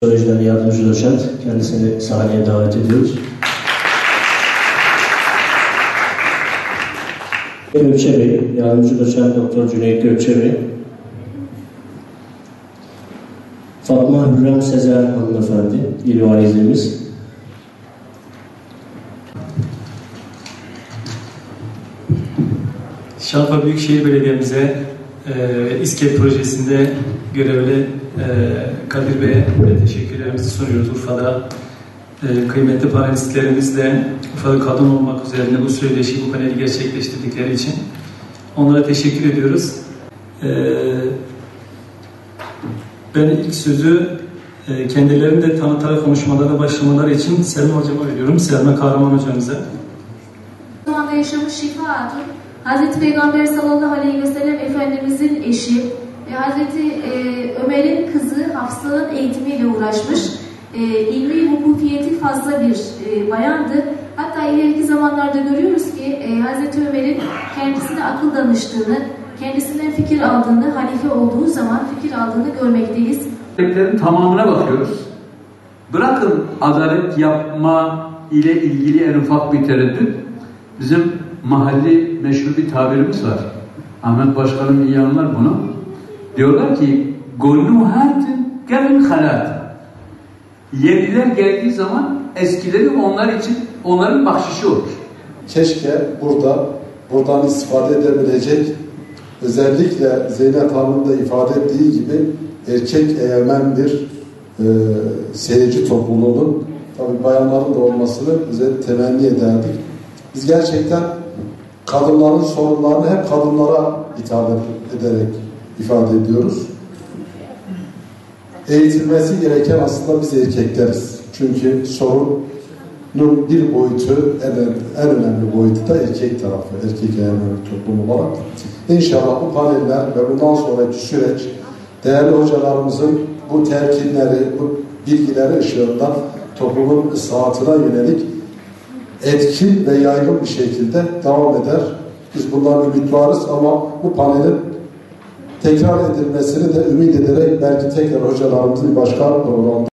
Psikoloji'den yardımcı doçent. Kendisini sahneye davet ediyoruz. Gökçe Bey, yardımcı doçent Doktor Cüneyt Gökçe Bey. Fatma Hürrem Sezer hanımefendi, ilvaizimiz. Şanlıurfa Büyükşehir Belediye'mize İSKİ projesinde görevli Kadir Bey'e teşekkürlerimizi sunuyoruz. Urfa'da kıymetli panelistlerimizle Urfa'da kadın olmak üzerine bu söyleşi, bu paneli gerçekleştirdikleri için onlara teşekkür ediyoruz. Ben ilk sözü kendilerini de tanıtarak konuşmalarına başlamaları için Selma Hocam'a veriyorum. Selma Kahraman Hocamıza. Zamanda yaşamış Şifa Hatun, Hazreti Peygamber sallallahu aleyhi ve sellem Efendimizin eşi ve Hazreti Ömer'in kızı Hafsa'nın eğitimiyle uğraşmış. İlmi vukufiyeti fazla bir bayandı. Hatta ileriki zamanlarda görüyoruz ki Hazreti Ömer'in kendisine akıl danıştığını, kendisinden fikir aldığını, halife olduğu zaman fikir aldığını görmekteyiz. Erkeklerin tamamına bakıyoruz. Bırakın adalet yapma ile ilgili en ufak bir tereddüt. Bizim mahalli meşhur bir tabirimiz var. Ahmet Başkanım iyi anlar bunu. Diyorlar ki gollu hatin gelin halat. Yeniler geldiği zaman eskileri onlar için onların bahşişi olur. Keşke buradan istifade edebilecek, özellikle Zeynep Hanım'ın da ifade ettiği gibi erkek egemen bir seyirci topluluğunun, tabii bayanların da olmasını bize temenni ederdik. Biz gerçekten kadınların sorunlarını hep kadınlara hitap ederek ifade ediyoruz. Eğitilmesi gereken aslında biz erkekleriz. Çünkü sorunun bir boyutu, en önemli boyutu da erkek tarafı, erkek egemen bir toplum olarak. İnşallah bu paneller ve bundan sonraki süreç değerli hocalarımızın bu telkinleri, bu bilgileri ışığından toplumun ıslahatına yönelik etkin ve yaygın bir şekilde devam eder. Biz bundan ümit varız ama bu panelin tekrar edilmesini de ümit ederek belki tekrar hocalarımızın bir başka programda